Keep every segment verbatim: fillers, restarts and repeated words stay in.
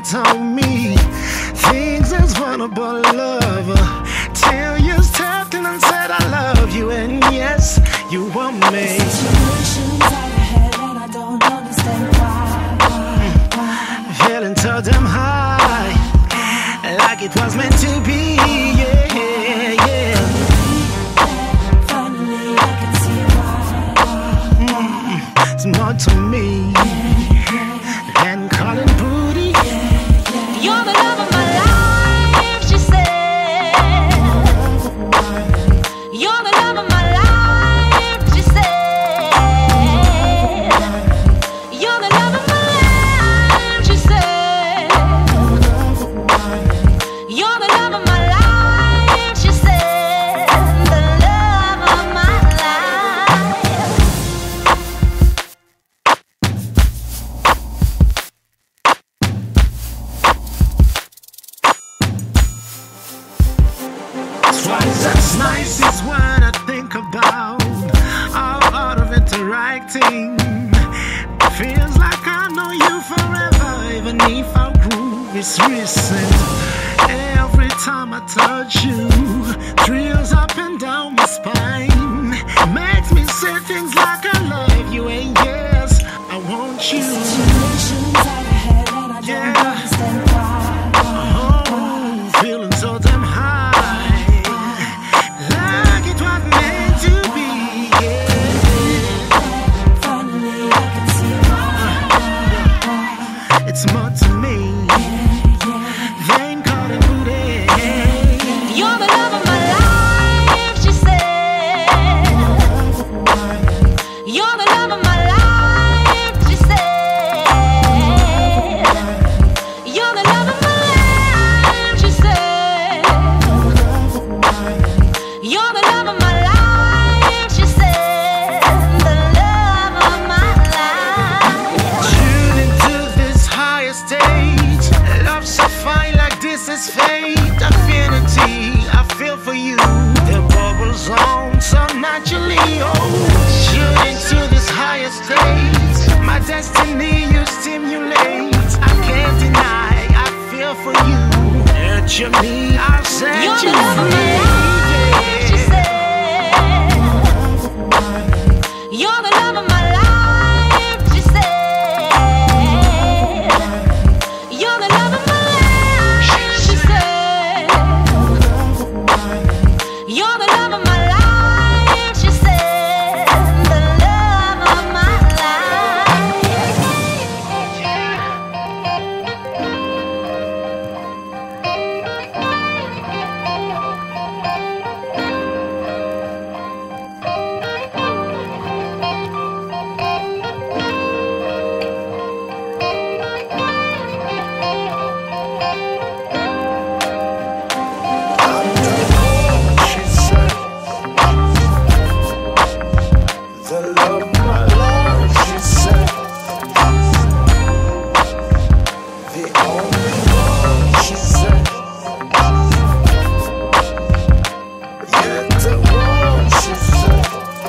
told me things as vulnerable lover. Till you stepped in and said I love you, and yes, you want me. Situations out ahead and I don't understand why, why, why. Feeling so damn high, like it was meant to be, yeah, yeah. Finally I can see why, Mm, it's more to me than calling booty. You're the love of my life, she said. You're the love of my life, she said. You're the love of my life, she said. You're the love of my life, she said. The love of my life. Twice as nice is what I think about. All out of interacting. Feels like I know you forever, even if our groove is recent. Every time I touch you, thrills up and down my spine. Makes me say things like I love you, and yes, I want you. Situations out ahead and I don't Yeah. understand why, why, Oh, feeling so damn high, like it was meant to be, yeah. Finally I can see why. It's more to me than calling booty. You're the love of my life, she said. You're the love of my life, she said. You're the love of my life, she said. You're the love of my life, she said. The love of my life. Tune into this higher stage. Love so fine like this is fate. Affinity, I feel for you. The bubbles on so naturally. Oh, tune into this higher stage. My destiny you stimulate. I can't deny, I feel for you. Nurture me, I'll set You're you the love of my free. life, she said. You're the love of my life, she said. You're the love of my life, she said. You're the love of my life, she said. The love of my life. She said, the love of my life, she said, the only one, she said, you're the one, she said,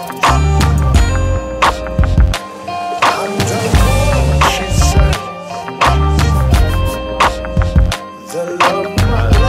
I'm the one, she said, the love of my life.